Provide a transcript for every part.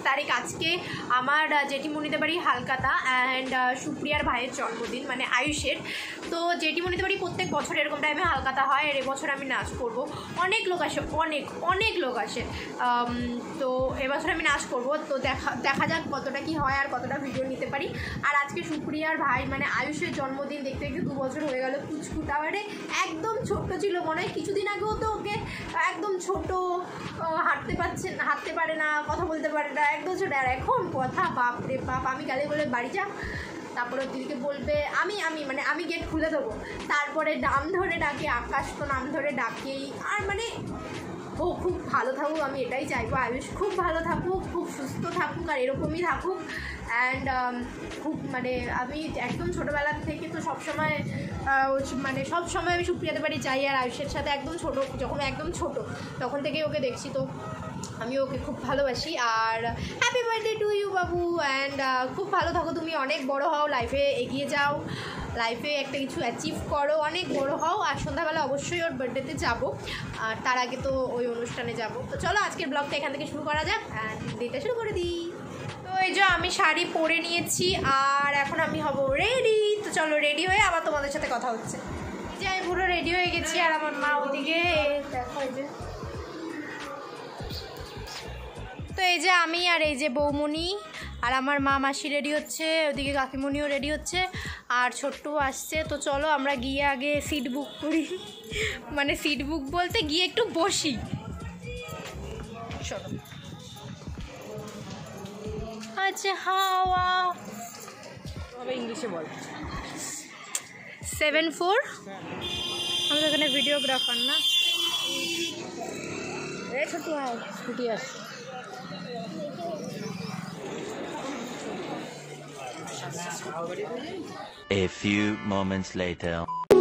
তারিখ আজকে আমার জেঠিমণিদের বাড়ি হালকাতা অ্যান্ড সুপ্রিয়ার ভাইয়ের জন্মদিন মানে আয়ুষের। তো জেঠিমণিদের বাড়ি প্রত্যেক বছর এরকম টাইমে হালকাতা হয়, আর এবছর আমি নাচ করব। অনেক লোক আসে, অনেক লোক আসে। তো এবছর আমি নাচ করব। তো দেখা যাক কতটা কি হয় আর কতটা ভিডিও নিতে পারি। আর আজকে সুপ্রিয়ার ভাই মানে আয়ুষের জন্মদিন, দেখতে দেখতে 2 বছর হয়ে গেল। কুচকুটা মানে একদম ছোট্ট ছিল, মনে হয় কিছুদিন আগেও তো ওকে একদম ছোট, হাঁটতে পারে না, কথা বলতে পারে না, একদম ছোট। আর এখন কথা বাপরে বাপ, আমি গেলে বলে বাড়ি যা, তারপরে দিদিকে বলবে আমি গেট খুলে দেবো, তারপরে নাম ধরে ডাকে, আকাশ তো নাম ধরে ডাকেই। আর মানে ও খুব ভালো থাকুক, আমি এটাই চাইবো। আয়ুষ খুব ভালো থাকুক, খুব সুস্থ থাকুক, আর এরকমই থাকুক। অ্যান্ড খুব মানে আমি একদম ছোটোবেলা থেকে তো সবসময় আমি সুপ্রিয়াদের বাড়ি যাই। আর আয়ুষের সাথে যখন একদম ছোট তখন থেকেই ওকে দেখছি, তো আমি ওকে খুব ভালোবাসি। আর হ্যাপি বার্থডে টু ইউ বাবু। অ্যান্ড খুব ভালো থাকো, তুমি অনেক বড় হও, লাইফে এগিয়ে যাও, লাইফে একটা কিছু অ্যাচিভ করো, অনেক বড় হও। আর সন্ধ্যাবেলা অবশ্যই ওর বার্থডেতে যাবো, আর তার আগে তো ওই অনুষ্ঠানে যাব। তো চলো আজকের ব্লগটা এখান থেকে শুরু করা যাক, অ্যান্ড দিতে শুরু করে দিই। তো এই যে আমি শাড়ি পরে নিয়েছি আর এখন আমি হব রেডি। তো চলো রেডি হয়ে আবার তোমাদের সাথে কথা হচ্ছে। যে আমি পুরো রেডি হয়ে গেছি, আর আমার মা ওদিকে দেখো। এই যে তো এই যে আমি আর এই যে বৌমণি আর আমার মা মাসি রেডি হচ্ছে, ওদিকে কাকিমণিও রেডি হচ্ছে, আর ছোট্টু আসছে। তো চলো আমরা গিয়ে আগে সিট বুক করি, মানে সিট বুক বলতে গিয়ে একটু বসি। চলো। আচ্ছা হাওয়া তবে ইংলিশে বল। 74 আমাদের এখানে ভিডিওগ্রাফার না, ছোট্টু স্কুটি আসছে। A few moments later.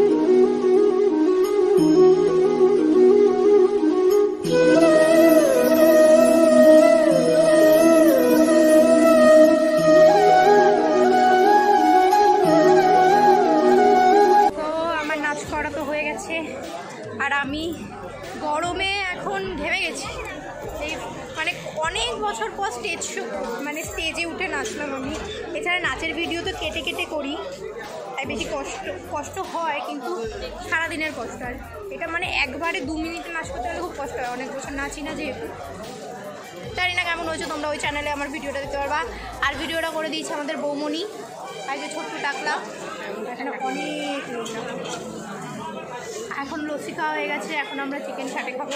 আর আমি গরমে এখন ঘেমে গেছি। এই মানে অনেক বছর পর স্টেজে উঠে নাচলাম আমি। এছাড়া নাচের ভিডিও তো কেটে কেটে করি, তাই বেশি কষ্ট হয়, কিন্তু সারাদিনের কষ্ট। আর এটা মানে একবারে 2 মিনিটে নাচ করতে গেলে খুব কষ্ট হয়, অনেক বছর নাচি না যেহেতু। জানি না কেমন হয়েছে, তোমরা ওই চ্যানেলে আমার ভিডিওটা দেখতে পারবা। আর ভিডিওটা করে দিয়েছে আমাদের বৌমণি, আর যে ছোট্ট টাকলা। এখানে অনেক লোক, এখন লস্যি খাওয়া হয়ে গেছে, এখন আমরা চিকেন চাটে খাবো।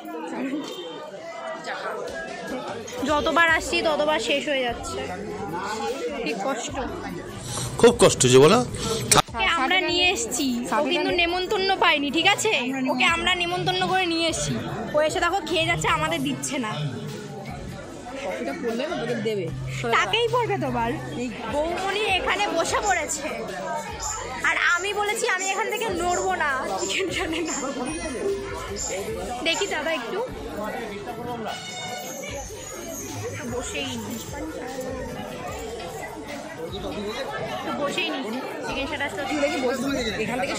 যতবার আসছি ততবার শেষ হয়ে যাচ্ছে, কি কষ্ট, খুব কষ্ট যে বলো। আমরা নিয়ে এসছি, ও কিন্তু নেমন্তন্ন পাইনি, ঠিক আছে? ওকে আমরা নেমন্তন্ন করে নিয়ে এসছি, ও এসে দেখো খেয়ে যাচ্ছে, আমাদের দিচ্ছে না। তাকেই পড়বে তোমার বৌমণি এখানে বসে পড়েছে, আর আমি বলেছি আমি এখান থেকে নড়বো না, চিকেন চাটে না। দেখি দাদা একটু বসেই নি, চিকেন চাটা এখান থেকে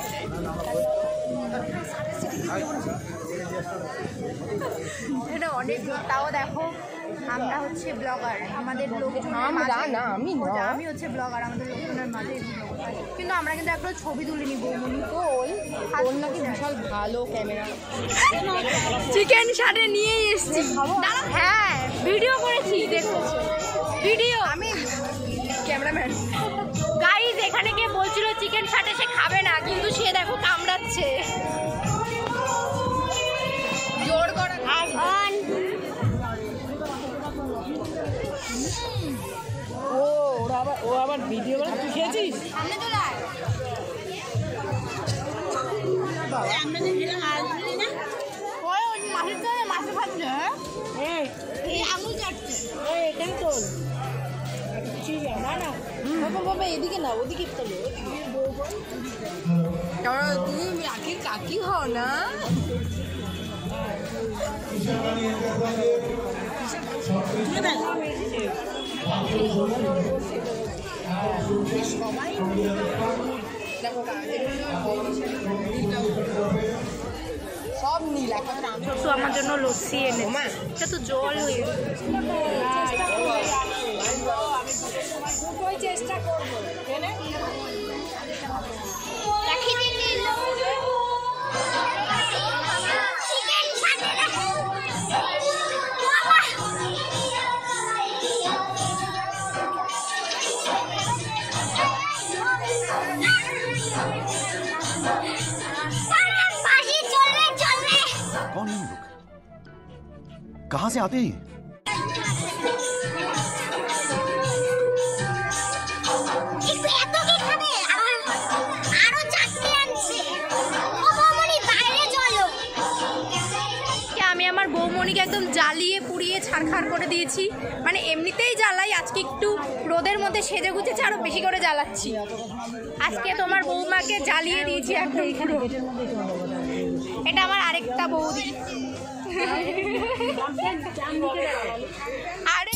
এটা অনেক। তাও দেখো আমরা হচ্ছে ব্লগার, আমাদের লোকজন, আমি হচ্ছে ব্লগার, আমাদের লোকজনের মাঝে। কিন্তু আমরা কিন্তু একটা ছবি তুলিনি বৌমণি, তো ওই নাকি বিশাল ভালো ক্যামেরা। চিকেন সাথে নিয়ে এসছি, হ্যাঁ ভিডিও করেছি, দেখো ভিডিও। আমি ক্যামেরাম্যান। গাইস এখানে গিয়ে বলছিল চিকেন সাথে সে খাবে না, কিন্তু সে দেখো কামড়াচ্ছে জোর করে। ও আবার ভিডিও করে, তুই খেয়েছিস? সামনে চলে আয়। মাছের খাচ্ছে, এই আঙুল চাটছে, এখানে তোল না না বাবা, এদিকে না ওদিকে তোলো। তুমি রাখির কাকি হও না? সবাই সব নীল। তো আমার জন্য লস্যি এনে, এটা তো জল হয়ে कहाँ से आते हैं? আমি আমার বৌমণিকে একদম জ্বালিয়ে পুড়িয়ে ছাড়খাড় করে দিয়েছি, মানে এমনিতেই জ্বালাই, আজকে একটু রোদের মধ্যে সেজে গুছেছি আরো বেশি করে জ্বালাচ্ছি। আজকে তোমার বৌমাকে জ্বালিয়ে দিয়েছি একদম পুরো। এটা আমার আরেকটা বৌদি। আরে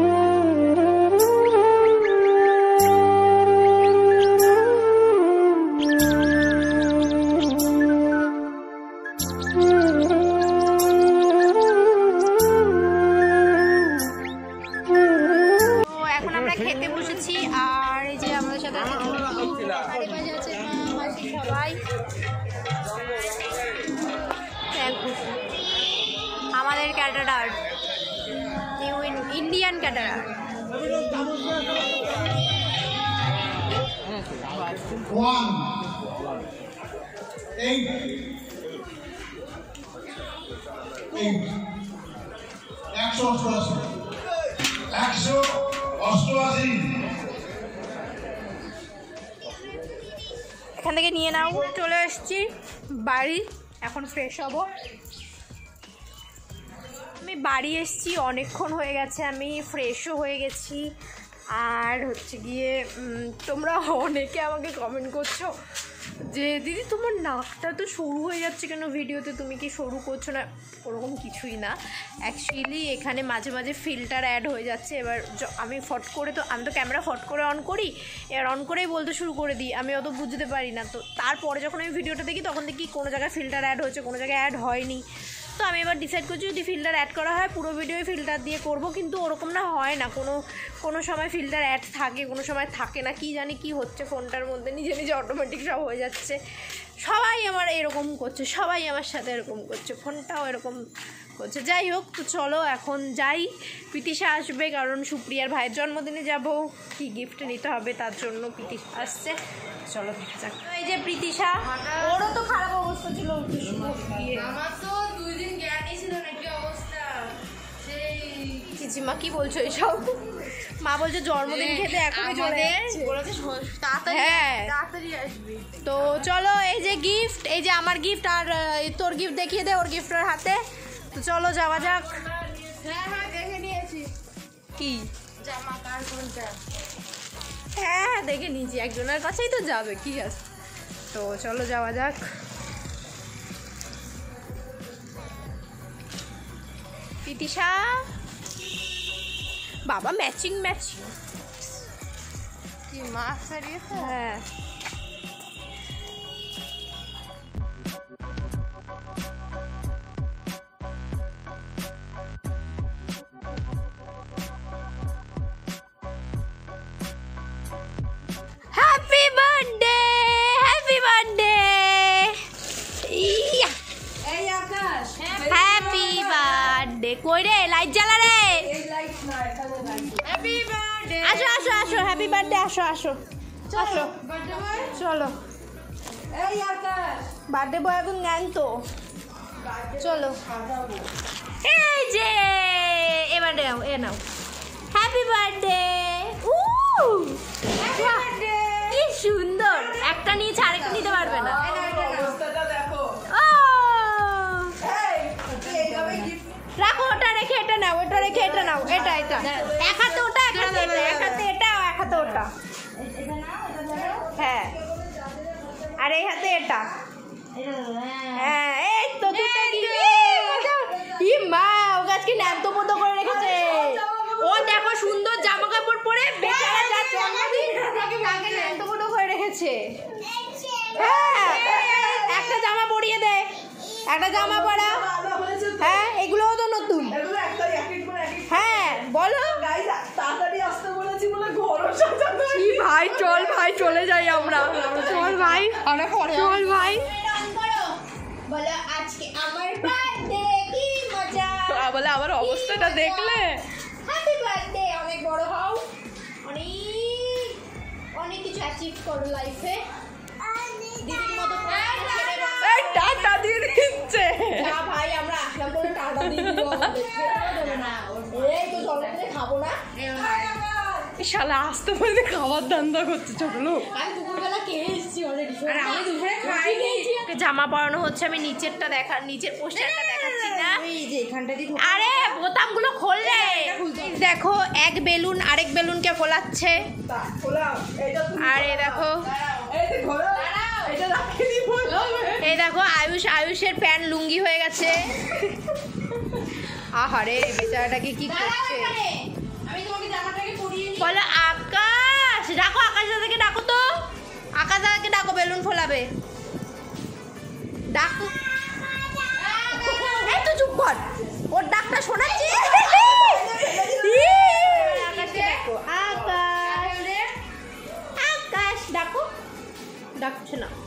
খেতে বসেছি, আর এই যে আমাদের সাথে আছে সবাই। আমাদের ক্যাটারার নিউ ইন্ডিয়ান ক্যাটারার। এখান থেকে নিয়ে নাও। চলে এসেছি বাড়ি, এখন ফ্রেশ হব। আমি বাড়ি এসেছি, অনেকক্ষণ হয়ে গেছে, আমি ফ্রেশও হয়ে গেছি। আর হচ্ছে গিয়ে তোমরা অনেকে আমাকে কমেন্ট করছো যে দিদি তোমার নাকটা তো সরু হয়ে যাচ্ছে কেন ভিডিওতে, তুমি কি সরু করছো না? ওরকম কিছুই না, অ্যাকচুয়ালি এখানে মাঝে মাঝে ফিল্টার অ্যাড হয়ে যাচ্ছে। এবার আমি ফট করে তো আমি তো ক্যামেরা ফট করে অন করি, এবার অন করেই বলতে শুরু করে দিই, আমি অত বুঝতে পারি না। তো তারপরে যখন আমি ভিডিওটা দেখি তখন দেখি কোনো জায়গায় ফিল্টার অ্যাড হয়েছে, কোনো জায়গায় অ্যাড হয়নি। তো আমি এবার ডিসাইড করছি যদি ফিল্টার অ্যাড করা হয় পুরো ভিডিওই ফিল্টার দিয়ে করব, কিন্তু ওরকম না হয় না, কোনো সময় ফিল্টার অ্যাড থাকে, কোনো সময় থাকে না। কি জানি কি হচ্ছে ফোনটার মধ্যে, নিজে নিজে অটোমেটিক সব হয়ে যাচ্ছে। সবাই আমার এরকম করছে, সবাই আমার সাথে এরকম করছে, ফোনটাও এরকম করছে। যাই হোক, তো চলো এখন যাই। প্রীতিশা আসবে, কারণ সুপ্রিয়ার ভাইয়ের জন্মদিনে যাব, কি গিফট নিতে হবে তার জন্য প্রীতিশা আসছে। চলো দেখা যাক। এই যে প্রীতিশা, ওরও তো খারাপ অবস্থা ছিল, আমার তো 2 দিন জ্ঞানই ছিল না, কি অবস্থা। চিচিমা কি বলছো এইসব? মা বলছে জন্মদিন খেতে এখনই চলে যাচ্ছে। হ্যাঁ তাড়াতাড়ি আসবে। তো চলো, এই যে গিফট, এই যে আমার গিফট, আর তোর গিফট দেখিয়ে দে, ওর গিফট ওর হাতে। তো চলো যাওয়া যাক। হ্যাঁ দেখে নিয়েছি। কি জামা কার কোনটা? হ্যাঁ দেখে নিয়েছি, একজনের কাছেই তো যাবে, কি আছে। তো চলো যাওয়া যাক। প্রীতিশা বাবা ম্যাচিং কি মাছ হারিয়েছে? হ্যাঁ হ্যাপি বার্থডে, হ্যাপি বার্থডে, এই আকাশ, হ্যাপি বার্থডে। কই রে লাইট জ্বালা রে? এই লাইট না, এখানে লাইট। Happy birthday. আসো আসো আসো, হ্যাপি বার্থডে, আসো আসো আসো, বার্থডে বয়। চলো। এই আকাশ, বার্থডে বয় এখন জ্ঞান তো, চলো। সাজাবো। এই যে এবার নাও, এ নাও, হ্যাপি বার্থডে। কি সুন্দর, একটা নিয়েছে আরেকটা নিতে পারবে না। অবস্থাটা দেখো। ও এই এইভাবে গিফট রাখো, ওটা রেখে এটা নাও, ওটা রেখে এটা নাও, এটা এক হাতে ওটা, এক হাতে এটা, এক হাতে এটা, এক হাতে ওটা। হ্যাঁ আর এই হাতে এটা। হ্যাঁ এই তো দুটো কি মা, ও গাছকে ন্যান্ত মতো করে রেখেছে। ও দেখো সুন্দর জামা কাপড় পরে বেচারা যা জন্মদিন তাকে ন্যান্ত মতো করে রেখেছে। হ্যাঁ একটা জামা পরিয়ে দে, একটা জামা পরা। হ্যাঁ এগুলোও তো নতুন। এগুলো একটা এক করে এক। হ্যাঁ বলো। গাইস তাড়াতাড়ি আসতে বলেছি বলে ঘরও সাজাতে। কি ভাই, চল ভাই চলে যাই আমরা, চল ভাই, চল ভাই। বলো আজকে আমার বার্থডে, কি মজা। বলে আমার অবস্থাটা দেখলে। হ্যাপি বার্থডে, অনেক বড় হও, অনেক অনেক কিছু অ্যাচিভ করো লাইফে। দিদির মতো টাটা দিয়ে দিচ্ছে। ভাই আমরা আসলাম বলে টাটা দিয়ে দিল আমাদেরকে। খাবো না শালা আসতে বলতে খাবার ধান্দা করছে ছোট লোক। আমি দুপুরবেলা খেয়ে এসেছি অলরেডি। আর আমি দুপুরে খাইনি। জামা পরানো হচ্ছে, আমি নিচেরটা নিচের পোস্টারটা দেখাচ্ছি না। এই যে এখানটা দিয়ে আরে বোতামগুলো খুললে দেখো, এক বেলুন আরেক বেলুনকে ফোলাচ্ছে। আরে দেখো, এই দেখো আয়ুষের প্যান্ট লুঙ্গি হয়ে গেছে। আহারে বেচারাটাকে কি করছে। বলো আকাশ, ডাকো আকাশ দাদাকে, ডাকো তো আকাশ দাদাকে ডাকো, বেলুন ফোলাবে, ডাকো। এই তো চুপ কর, ওর ডাকটা শোনাচ্ছি। আকাশকে ডাকো, আকাশ ডাকো, ডাকছে না।